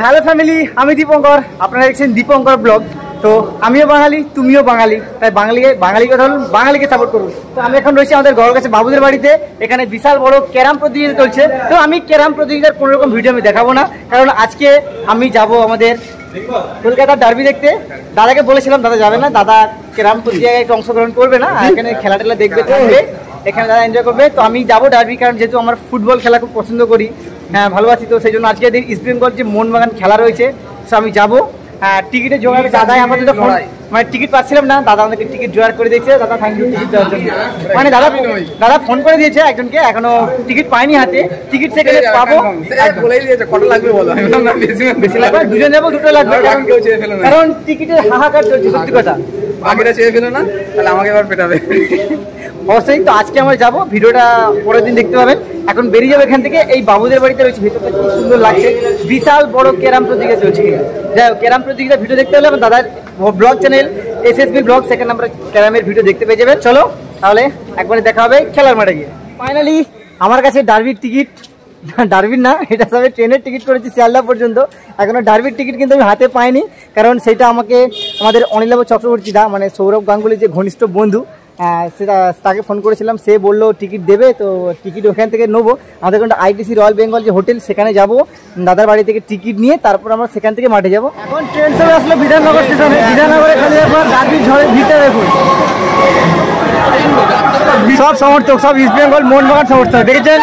Hello family, আমি দীপঙ্কর, আপনারা দেখছেন দীপঙ্কর ব্লগ। তো আমিও বাঙালি, তুমিও বাঙালি, তাই বাঙালি কথা হল বাঙালিকে সাপোর্ট করুন। তো আমি এখন রয়েছি আমাদের ঘরের কাছে বাবুদের বাড়িতে। এখানে বিশাল বড় ক্যারাম প্রতিযোগিতা চলছে। তো আমি ক্যারাম প্রতিযোগিতার কোনো রকম ভিডিও আমি দেখাবো না, কারণ আজকে আমি যাব আমাদের কলকাতার ডার্বি দেখতে। দাদাকে বলেছিলাম, দাদা যাবে না, দাদা ক্যারাম প্রতিযোগিতায় একটু অংশগ্রহণ করবে না, এখানে খেলা টেলা দেখবে, থাকবে এখানে, দাদা এনজয় করবে। তো আমি যাবো ডার্বি, কারণ যেহেতু আমার ফুটবল খেলা খুব পছন্দ করি, হ্যাঁ ভালোবাসি। তো সেই জন্য আজকে ইস্ট বেঙ্গল যে মোহনবাগান খেলা রয়েছে, তো আমি যাবো। টিকিটের জোগাড় দাদাই আমাদের তো ফোন, মানে টিকিট পাচ্ছিলাম না, দাদা আমাদেরকে টিকিট জোগাড় করে দিয়েছে। দাদা থ্যাংক ইউ টিকিট দেওয়ার জন্য। মানে দাদা ফোন করে দিয়েছে একজনকে, এখনো টিকিট পাইনি হাতে, টিকিট সেখানে পাবো। কত লাগবে বলো? বেশি লাগবে, দুজন যাবো, দুটো লাগবে, কারণ টিকিটের হাহাকার চলছে, সত্যি কথা। বাকিটা চেয়ে ফেলো না, তাহলে আমাকে এবার পেটাবে অবশ্যই। তো আজকে আমরা যাবো, ভিডিওটা পরের দিন দেখতে পাবেন। এখন বেরিয়ে যাবো এখান থেকে। এই বাবুদের বাড়িতে রয়েছে, ভিতরটা খুব সুন্দর লাগছে, বিশাল বড় ক্যারাম প্রতিযোগিতা চলছে। যাই হোক, ক্যারাম প্রতিযোগিতা ভিডিও দেখতে হলে আমার দাদার ব্লগ চ্যানেল SSB ব্লগ, সেখানে আমরা ক্যারামের ভিডিও দেখতে পেয়ে যাবেন। চলো তাহলে একবারে দেখা হবে খেলার মাঠে গিয়ে। ফাইনালি আমার কাছে ডার্বির টিকিট, ডার্বির না, এটা সবে ট্রেনের টিকিট করেছি শিয়ালদা পর্যন্ত। এখনো ডার্বির টিকিট কিন্তু আমি হাতে পাইনি, কারণ সেটা আমাকে আমাদের অনিলবাবু চক্রবর্তী দা, মানে সৌরভ গাঙ্গুলির যে ঘনিষ্ঠ বন্ধু, সেটা তাকে ফোন করেছিলাম, সে বললো টিকিট দেবে। তো টিকিট ওখান থেকে নেবো, আমাদের কিন্তু ITC রয়্যাল বেঙ্গল যে হোটেল, সেখানে যাব, দাদার বাড়ি থেকে টিকিট নিয়ে তারপর আমরা সেখান থেকে মাঠে যাব। এখন ট্রেন চলে আসলো বিধাননগর স্টেশনে। বিধাননগরে খালি একবার ডার্বির ঝড়ের ভিতরে দেখুন, সব সমর্থক, সব ইস্ট বেঙ্গল মোহনবাগান সমর্থক, দেখেছেন?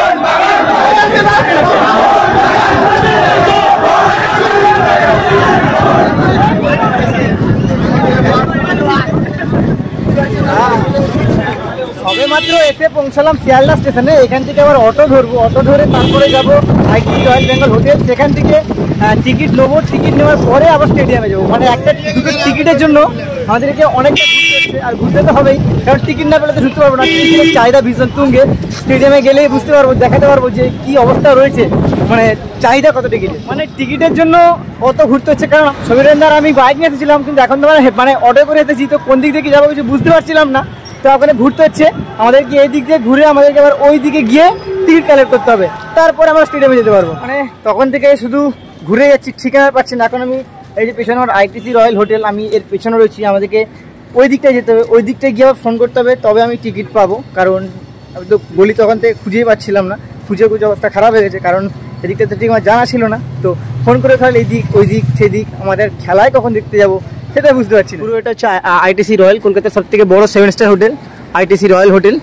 সবে মাত্র এসে পৌঁছালাম শিয়ালদা স্টেশনে। এখান থেকে আবার অটো ধরবো, অটো ধরে তারপরে যাবো ITC রয়্যাল বেঙ্গল হোটেল, সেখান থেকে টিকিট নেবো। টিকিট নেওয়ার পরে আবার স্টেডিয়ামে যাবো। মানে দুটো টিকিটের জন্য আমাদেরকে অনেকটা ঘুরতে হচ্ছে, আর ঘুরতে তো হবেই, কারণ টিকিট না পেলে তো ঢুকতে পারবো না। টিকিটের চাহিদা ভীষণ তুঙ্গে, স্টেডিয়ামে গেলেই বুঝতে পারবো, দেখাতে পারবো যে কি অবস্থা রয়েছে, মানে চাহিদা কত টিকিট। মানে টিকিটের জন্য অত ঘুরতে হচ্ছে, কারণ সমীরেন্দার আমি বাইক নিয়ে এসেছিলাম, কিন্তু এখন তো মানে অটো করে এসেছি, তো কোন দিক থেকে যাবো কিছু বুঝতে পারছিলাম না। তো ওখানে ঘুরতে হচ্ছে আমাদেরকে, এই দিক দিয়ে ঘুরে আমাদেরকে আবার ওই দিকে গিয়ে টিকিট কালেক্ট করতে হবে, তারপরে আমরা স্টেডিয়ামে যেতে পারবো। মানে তখন থেকে শুধু ঘুরে যাচ্ছি, ঠিকানা পাচ্ছি না। এখন আমি এই যে পেছনে আমার ITC রয়্যাল হোটেল, আমি এর পেছনে রয়েছি, আমাদেরকে ওই দিকটায় যেতে হবে, ওই দিকটায় গিয়ে আবার ফোন করতে হবে, তবে আমি টিকিট পাবো। কারণ আমি তো গলি তখন থেকে খুঁজেই পাচ্ছিলাম না, খুঁজে অবস্থা খারাপ হয়ে গেছে, কারণ এদিকটা তো ঠিক আমার জানা ছিল না। তো ফোন করে তাহলে এই দিক ওই দিক সেদিক, আমাদের খেলায় কখন দেখতে যাবো সেটা বুঝতে পারছি না। পুরো এটা হচ্ছে ITC রয়্যাল, কলকাতার সব থেকে বড় 7 star hotel, ITC royal hotel.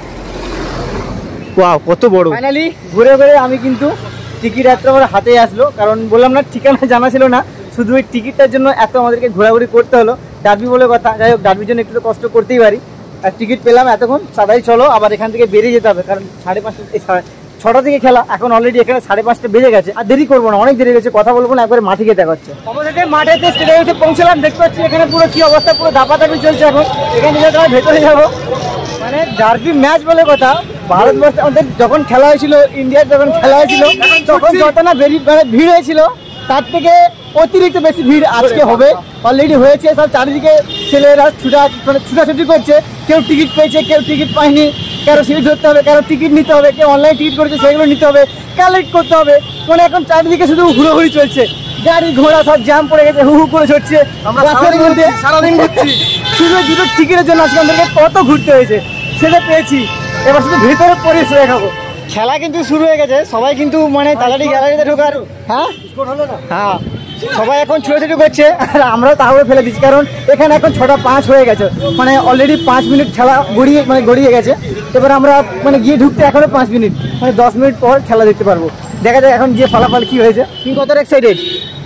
Wow, কত বড়। ফাইনালি ঘুরে ঘুরে আমি কিন্তু টিকিট এত আমার হাতে আসলো, কারণ বললাম না ঠিকানা জানা ছিল না, শুধু ওই টিকিটটার জন্য এত আমাদেরকে ঘোরাঘুরি করতে হলো। ডার্বি বলে কথা, যাই হোক ডার্বির জন্য একটু তো কষ্ট করতেই পারি। আর টিকিট পেলাম এতক্ষণ, সাদাই চলো আবার এখান থেকে বেরিয়ে যেতে হবে, কারণ 5:30 থেকে খেলা, এখন অলরেডি এখানে 5:30 বেজে গেছে। আর দেরি করবো না, অনেক দেরি গেছে, কথা বলবো না, একবারে মাঠে গিয়ে দেখা হচ্ছে। আমাদেরকে মাঠেতে স্টেডিয়ামে এসে পৌঁছলাম, দেখতে পাচ্ছি এখানে পুরো কি অবস্থা, পুরো দাপাদাপি চলছে। এখন এখান থেকে আমরা ভেতরে যাবো। মানে ডার্বি ম্যাচ বলে কথা, ভারতবর্ষে আমাদের যখন খেলা হয়েছিল, ইন্ডিয়ার যখন খেলা হয়েছিল, তখন যত না ভিড় হয়েছিল, তার থেকে অতিরিক্ত বেশি ভিড় আজকে হবে, অলরেডি হয়েছে। সব চারিদিকে ছেলেরা ছুটাছুটি করছে, কেউ টিকিট পেয়েছে, কেউ টিকিট পায়নি, কারো সিট ধরতে হবে, কারো টিকিট নিতে হবে, কেউ অনলাইন টিকিট করেছে সেগুলো নিতে হবে, কালেক্ট করতে হবে। মানে এখন চারিদিকে শুধু হুড়োহুড়ি চলছে, গাড়ি ঘোড়া সব জ্যাম পড়ে গেছে, হু হু করে ছড়ছে বাসের মধ্যে। সারাদিন ঘুরছি শুধু দুটো টিকিটের জন্য, আজকে আমাদেরকে কত ঘুরতে হয়েছে, সেটা পেয়েছি। এবার শুধু ভেতরে পরিবেশ হয়ে খাবো। খেলা কিন্তু শুরু হয়ে গেছে, সবাই কিন্তু মানে তাড়াতাড়ি গ্যালারিতে ঢোকার, হ্যাঁ হ্যাঁ, সবাই এখন ছুটোছুটি করছে, আর আমরাও তাহলে ফেলে দিচ্ছি, কারণ এখানে এখন 6:05 হয়ে গেছে, মানে অলরেডি 5 মিনিট খেলা গড়িয়ে গেছে। এবার আমরা মানে গিয়ে ঢুকতে এখনো 5 মিনিট, মানে 10 মিনিট পর খেলা দেখতে পারবো। দেখা যায় এখন গিয়ে ফলাফল কি হয়েছে। তুমি কতটা এক্সাইটেড?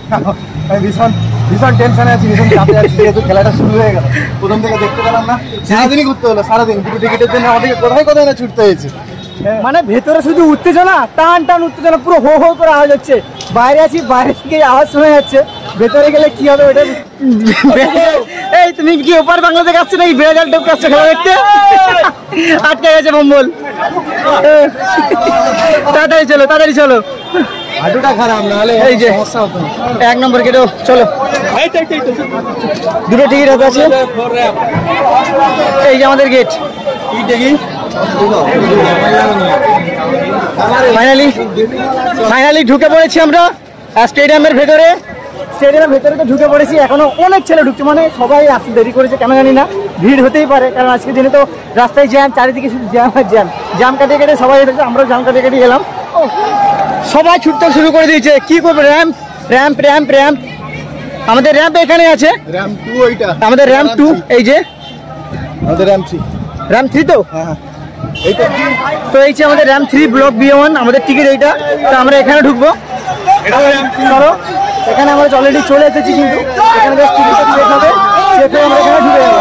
ভীষণ টেনশনে আছি, ভীষণ চাপে আছি, যেহেতু খেলাটা শুরু হয়ে গেল, প্রথম থেকে দেখতে পেলাম না, সারাদিনই ঘুরতে হলো, সারাদিন দুটো টিকিটের জন্য আমাদেরকে কোথায় কোথায় না ছুটতে হয়েছে। মানে ভেতরে শুধু উত্তেজনা, টান টান উত্তেজনা, পুরো হো হো করে আওয়াজ হচ্ছে। বাইরে আছি, বাইরে থেকে আওয়াজ শোনা যাচ্ছে, ভেতরে গেলে কি হবে ওটা। এই তুমি কি ওপার বাংলা থেকে আসছো নাকি বেড়াজাল টেপ আসছো খেলা দেখতে? আটকে গেছে বম্বল, তাড়াতাড়ি চলো তাড়াতাড়ি চলো। হাঁটুটা খারাপ, নাহলে এই যে 1 নম্বর গেটেও চলো। দুটো টিকিট হাতে আছে, এই যে আমাদের গেট। ফাইনালি ঢুকে পড়েছি আমরা স্টেডিয়ামের ভেতরে তো ঢুকে পড়েছি। এখনো অনেক ছেলে ঢুকছে, মানে সবাই আসতে দেরি করেছে কেন জানি না, ভিড় হতেই পারে কারণ আজকের দিনে তো রাস্তায় জ্যাম, চারিদিকে শুধু জ্যাম আর জ্যাম কাটিয়ে কেটে সবাই এসেছে, আমরাও জ্যাম কাটিয়ে কেটে গেলাম। সবাই ছুটতে শুরু করে দিয়েছে। কি করবে? র্যাম্প আমাদের র্যাম্প এখানে আছে, র্যাম্প 2 ওইটা আমাদের র্যাম্প 2 এই যে আমাদের র্যাম্প 3 তো হ্যাঁ এইটা তো এই যে আমাদের র্যাম্প 3 ব্লক B1 আমাদের টিকিট এইটা। তো আমরা এখানে ঢুকবো, চলো এখানে আমরা অলরেডি চলে এসেছি, কিন্তু এখানে বেশ টিকিটটা চেক হবে, চেক হয়ে আমরা এখানে ঢুকে যাবো।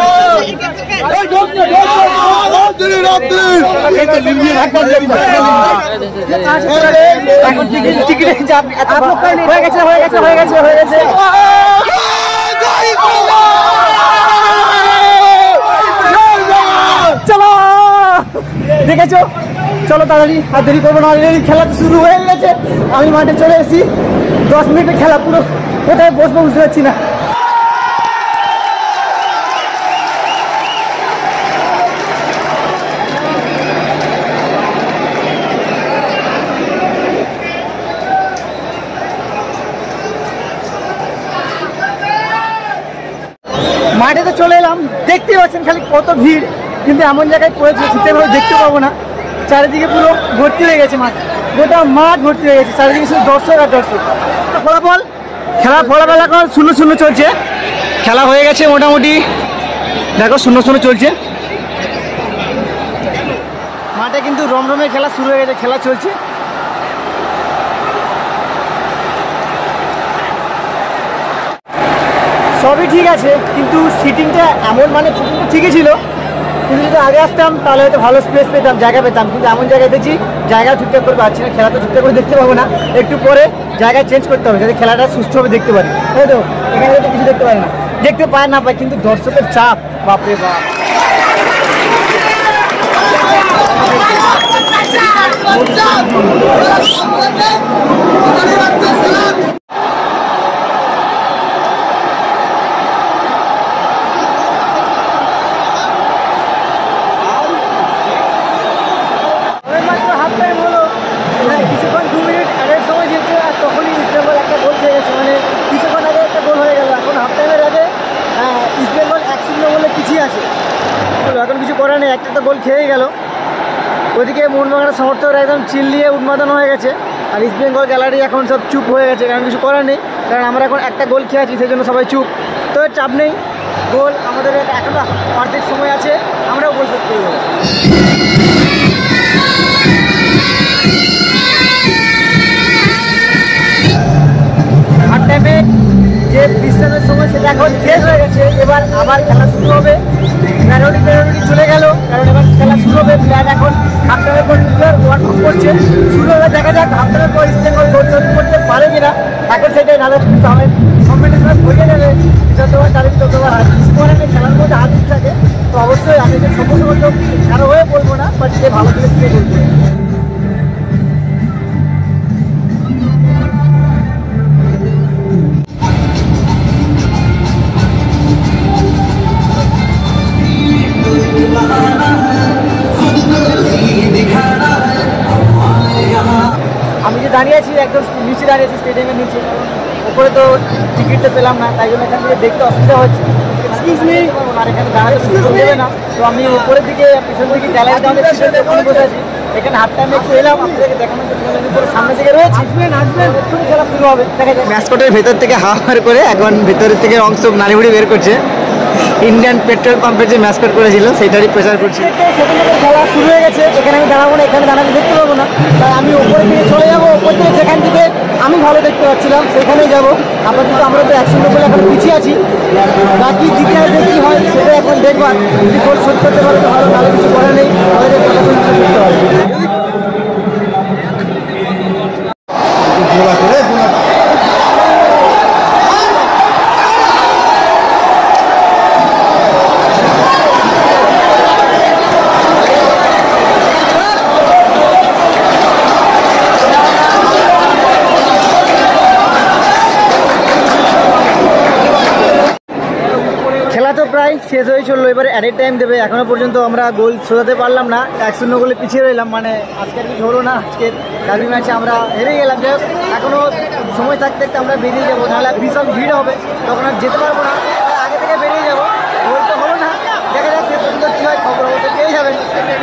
এখন টিকিটের চাপ হয়ে গেছে। চলো দেখেছো, চলো তাড়াতাড়ি, আর দেরি করবো না, অলরেডি খেলা তো শুরু হয়ে গেছে। আমি মাঠে চলে এসেছি, 10 মিনিটের খেলা, পুরো কোথায় বসবো বুঝতে পারছি না। মাঠে তো চলে এলাম, দেখতেই পাচ্ছেন খালি কত ভিড়, কিন্তু এমন জায়গায় পড়েছে ঠিকঠাকভাবে দেখতে পাবো না। চারিদিকে পুরো ভর্তি হয়ে গেছে মাঠ, গোটা মাঠ ভর্তি হয়ে গেছে, চারিদিকে শুধু দর্শক আর দর্শক। খেলার ফলাফল এখন 0-0 চলছে, খেলা হয়ে গেছে মোটামুটি, দেখো 0-0 চলছে। মাঠে কিন্তু রমরমে খেলা শুরু হয়ে গেছে, খেলা চলছে। সবই ঠিক আছে, কিন্তু সিটিংটা এমন, মানে সিটিংটা ঠিকই ছিল, কিন্তু যদি আগে আসতাম তাহলে হয়তো ভালো স্পেস পেতাম, জায়গা পেতাম, কিন্তু এমন জায়গায় দেখছি জায়গা ঠিকঠাক করে পাচ্ছি না, খেলা তো ঠিকঠাক করে দেখতে পাবো না, একটু পরে জায়গা চেঞ্জ করতে হবে যাতে খেলাটা সুস্থভাবে দেখতে পারি, তাই তো? এখানে তো কিছু দেখতে পারি না, দেখতে পায় না পাই, কিন্তু দর্শকের চাপ, বাপরে বাপ। কিছুক্ষণ 2 মিনিট আগের সময় যেতে, আর তখনই ইস্ট বেঙ্গল একটা গোল খেয়ে গেছে, মানে কিছুক্ষণ আগে একটা গোল হয়ে গেল। এখন হাফ টাইমের আগে ইস্ট বেঙ্গল 1-0 বলে পিছিয়ে আছে, এখন কিছু করার নেই, একটা গোল খেয়েই গেল। ওদিকে মোহনবাগানের সমর্থকরা একদম চিল্লিয়ে উন্মাদন হয়ে গেছে, আর ইস্ট বেঙ্গল গ্যালারি এখন সব চুপ হয়ে গেছে, কারণ কিছু করার নেই, কারণ আমরা এখন একটা গোল খেয়ে আছি, সেই জন্য সবাই চুপ। তো চাপ নেই, গোল আমাদের এখনো অর্ধেক সময় আছে, আমরাও গোল শোধ করে দেবো। হাফ টাইমে যে বিশ্রামের সময় সেটা এখন শেষ হয়ে গেছে, এবার আবার খেলা শুরু হবে। প্যারোডি চলে গেল, কারণ এবার খেলা শুরু হবে। প্লেয়ার এখন হাফ টাইমের পর ওয়ার্ক আউট করছে, শুরু হবে, দেখা যাক হাফ টাইমের পর ইস্ট বেঙ্গল গোল শোধ করতে পারে কিনা। এখন সেটাই নাহলে কম্পিটিশন হয়ে যাবে, যতবার তারিখ ততবার হাত খেলার মধ্যে হাত থাকে। তো অবশ্যই আমি যে সমস্ত কারো হয়ে বলবো না, বাট যে ভালো খেলে সে বলবো। আমি যে দাঁড়িয়ে আছি একদম নিচে দাঁড়িয়ে আছি, স্টেডিয়ামের নিচে, কারণ উপরে তো টিকিটটা পেলাম না, তাই জন্য এখান থেকে দেখতে অসুবিধা হচ্ছে। আর এখানে দাঁড়াতে দেবে না, তো আমি উপরের দিকে পিছন দিকে গ্যালারিতে আমাদের ওখানে বসে আছি। এখানে হাফ টাইমে একটু এলাম, আপনাদেরকে দেখানোর জন্য সামনে থেকে রয়েছে, আসবেন এক্ষুনি খেলা শুরু হবে। দেখা যায় ম্যাসকটের ভেতর থেকে হাওয়ার করে এখন ভেতরের থেকে অংশ নাড়িভুড়ি বের করছে, ইন্ডিয়ান পেট্রোল পাম্পের যে ম্যাসকট করেছিল সেটারই প্রচার করছে। খেলা শুরু হয়ে গেছে, এখানে আমি দাঁড়াবো না, এখানে দাঁড়াতে দেখতে পাবো না, তাই আমি ওপরের দিকে চলে যাবো। ওপর থেকে যেখান থেকে আমি ভালো দেখতে পাচ্ছিলাম সেখানেই যাবো। আপাতত আমরা তো 100 বলে এখন পিছিয়ে আছি, বাকি দ্বিতীয় দেখি হয় সেটা এখন দেখবার, যদি গোল শোধ করতে পারে তো ভালো, ভালো কিছু করা নেই, আমাদের করতে হবে। প্রায় শেষ হয়ে চললো, এবারে অ্যাডেড টাইম দেবে। এখনো পর্যন্ত আমরা গোল শোধাতে পারলাম না, 1-0 গোলে পিছিয়ে রইলাম, মানে আজকের কিছু হলো না, আজকের ডার্বি ম্যাচে আমরা হেরে গেলাম। যাই হোক এখনও সময় থাকতে থাকতে আমরা বেরিয়ে যাবো, নাহলে বিশাল ভিড় হবে, তখন আর যেতে পারবো না। আগে থেকে বেরিয়ে যাবো, বলতে হলো না, দেখা যাক শেষ পর্যন্ত কী হয়, খবর অবশ্যই পেয়ে যাবেন।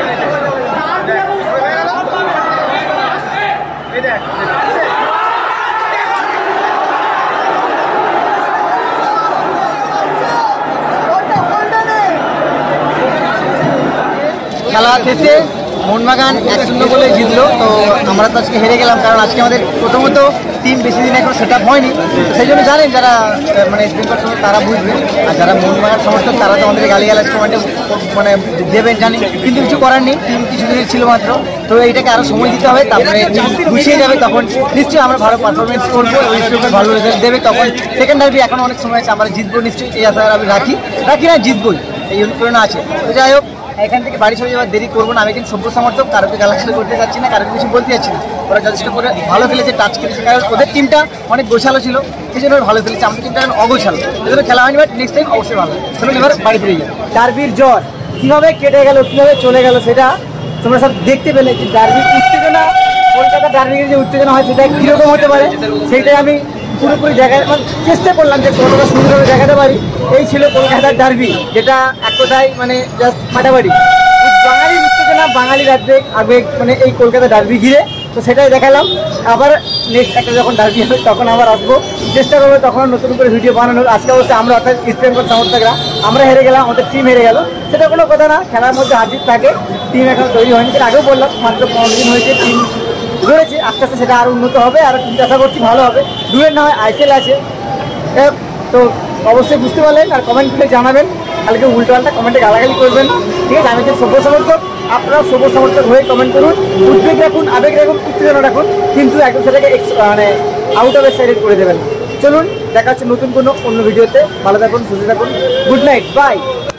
খেলা শেষে মোহনবাগান 1-0 গোলে জিতলো। তো আমরা তো আজকে হেরে গেলাম, কারণ আজকে আমাদের প্রথমত টিম বেশি দিন এখন সেট আপ হয়নি। সেই জন্য জানেন যারা মানে স্প্রিঙ্কলার সময় তারা বুঝবে, আর যারা মোহনবাগান সমর্থক তারা তো আমাদের গালিগালাজ কমেন্টে মানে দেবেন জানি, কিন্তু কিছু করার নেই, টিম কিছুদিনের ছিল মাত্র। তো এইটাকে আরও সময় দিতে হবে, তারপরে গুছিয়ে যাবে, তখন নিশ্চয়ই আমরা ভালো পারফরমেন্স করবো, স্প্রিঙ্কলার ভালো রেজাল্ট দেবে, তখন সেকেন্ড ডার্বি এখন অনেক সময় আছে, আমরা জিতবো নিশ্চয়ই, এই আশা আমি রাখি না জিতবই, এই অনুপ্রেরণা আছে। তো যাই হোক এখান থেকে বাড়ি চলে যাওয়ার দেরি করবো না। আমি কিন্তু সভ্য সমর্থক, কারোকে গালাগালি করতে যাচ্ছি না, কারোকে কিছু বলতে যাচ্ছি না। ওরা যথেষ্ট করে ভালো খেলেছে, টাচ খেলেছে, কারণ ওদের টিমটা অনেক গোছালো ছিল, সেই জন্য ভালো খেলেছে। আমাদের টিমটা এখন অগোছালো, সেই জন্য খেলা হয়নি, বাট নেক্সট টাইম অবশ্যই ভালো। চলুন এবার বাড়ি ফিরে যাই। ডার্বির জ্বর কীভাবে কেটে গেল, কীভাবে চলে গেল, সেটা তোমরা সব দেখতে পেলে। যে ডার্বির উত্তেজনা, কলকাতা ডার্বির যে উত্তেজনা হয় সেটা কীরকম হতে পারে, সেইটাই আমি পুরোপুরি জায়গায় মানে চেষ্টা করলাম যে কতটা সুন্দরভাবে দেখাতে পারি। এই ছিল কলকাতার ডার্বি, যেটা এক কথায় মানে জাস্ট ফাটাফাটি। বাঙালির উত্তেজনা, বাঙালির আবেগ মানে এই কলকাতা ডার্বি ঘিরে, তো সেটাই দেখালাম। আবার নেক্সট একটা যখন ডার্বি হবে তখন আবার আসবো, চেষ্টা করবো তখন নতুন করে ভিডিও বানানোর। আজকে অবশ্যই আমরা অর্থাৎ ইস্টবেঙ্গল সমর্থকরা আমরা হেরে গেলাম, আমাদের টিম হেরে গেল, সেটা কোনো কথা না, খেলার মধ্যে হার-জিত থাকে, টিম এখন তৈরি হয়নি। সেটা আগেও বললাম, মাত্র 15 দিন হয়েছে, টিম রয়েছে, আস্তে আস্তে সেটা আরও উন্নত হবে, আর টিমটা আশা করছি ভালো হবে। দূরের না হয় আইপিএল আছে, তো অবশ্যই বুঝতে পারলেন, আর কমেন্ট করে জানাবেন, কালকে উল্টোপাল্টা কমেন্টে গালাগালি করবেন না, ঠিক আছে? আমি যে সভ্য সমর্থক, আপনারাও সভ্য সমর্থক হয়ে কমেন্ট করুন, উদ্বেগ রাখুন, আবেগ রাখুন, উত্তেজনা রাখুন, কিন্তু একদম সেটাকে মানে আউট অফ এক্সাইটেড করে দেবেন। চলুন দেখা হচ্ছে নতুন কোনো অন্য ভিডিওতে। ভালো থাকুন, সুস্থ থাকুন, গুড নাইট, বাই।